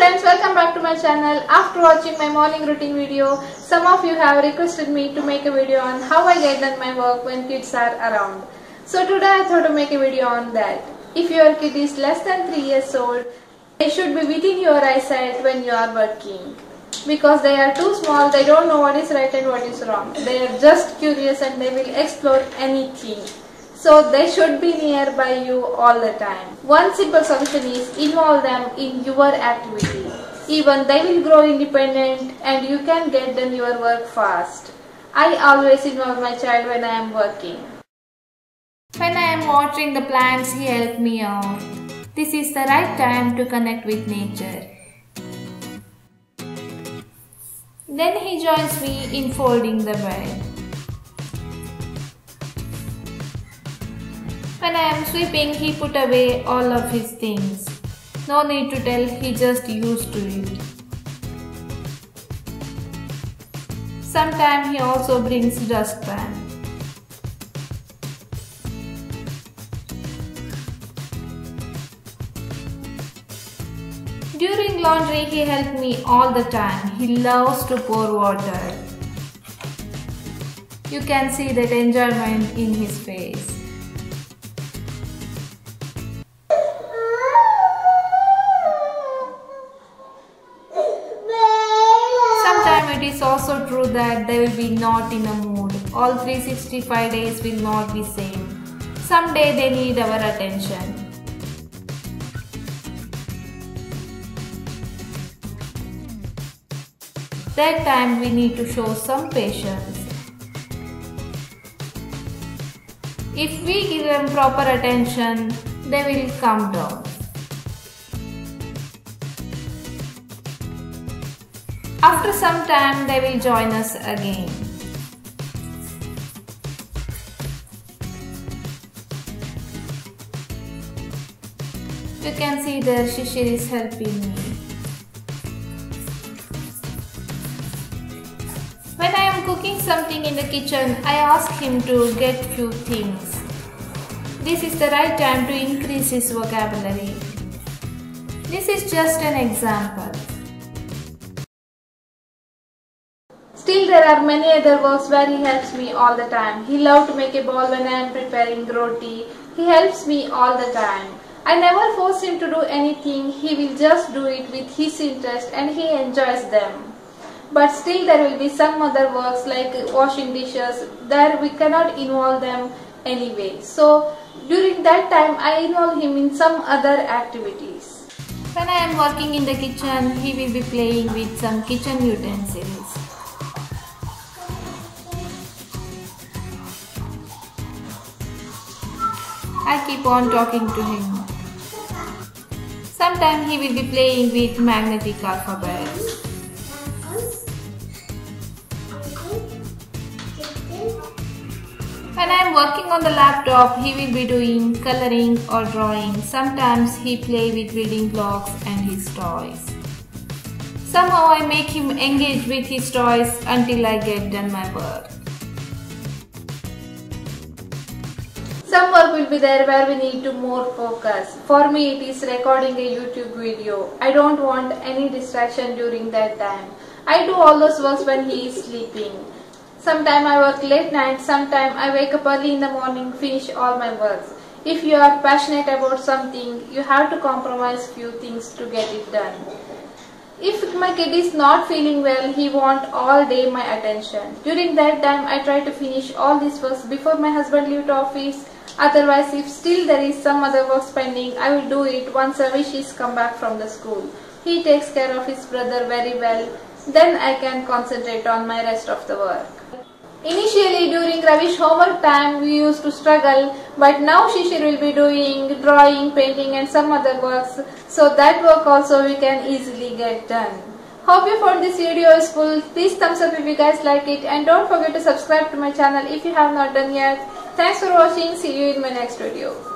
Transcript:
friends, welcome back to my channel. After watching my morning routine video, some of you have requested me to make a video on how I get done my work when kids are around. So today I thought to make a video on that. If your kid is less than 3 years old, they should be within your eyesight when you are working. Because they are too small, they don't know what is right and what is wrong. They are just curious and they will explore anything. So they should be nearby you all the time. One simple solution is involve them in your activity. Even they will grow independent and you can get done your work fast. I always involve my child when I am working. When I am watering the plants, he helps me out. This is the right time to connect with nature. Then he joins me in folding the bed. When I am sweeping, he put away all of his things. No need to tell, he just used to it. Sometimes he also brings dustpan. During laundry, he helped me all the time. He loves to pour water. You can see that enjoyment in his face. Sometimes it is also true that they will be not in a mood. All 365 days will not be same. Someday they need our attention. That time we need to show some patience. If we give them proper attention, they will calm down. After some time, they will join us again. You can see that Shishir is helping me. When I am cooking something in the kitchen, I ask him to get few things. This is the right time to increase his vocabulary. This is just an example. Still, there are many other works where he helps me all the time. He loves to make a ball when I am preparing roti. He helps me all the time. I never force him to do anything. He will just do it with his interest and he enjoys them. But still there will be some other works like washing dishes. There we cannot involve them anyway. So during that time I involve him in some other activities. When I am working in the kitchen, he will be playing with some kitchen utensils. I keep on talking to him. Sometimes he will be playing with magnetic alphabets. When I am working on the laptop, he will be doing coloring or drawing. Sometimes he plays with building blocks and his toys. Somehow I make him engage with his toys until I get done my work. Some work will be there where we need to more focus. For me it is recording a YouTube video. I don't want any distraction during that time. I do all those works when he is sleeping. Sometimes I work late night, sometimes I wake up early in the morning, finish all my works. If you are passionate about something, you have to compromise few things to get it done. If my kid is not feeling well, he wants all day my attention. During that time, I try to finish all these works before my husband leaves office. Otherwise, if still there is some other work pending, I will do it once Ravish is come back from the school. He takes care of his brother very well. Then I can concentrate on my rest of the work. Initially during Ravish homework time we used to struggle, but now Shishir will be doing drawing, painting and some other works, so that work also we can easily get done. Hope you found this video useful. Please thumbs up if you guys like it and don't forget to subscribe to my channel if you have not done yet. Thanks for watching. See you in my next video.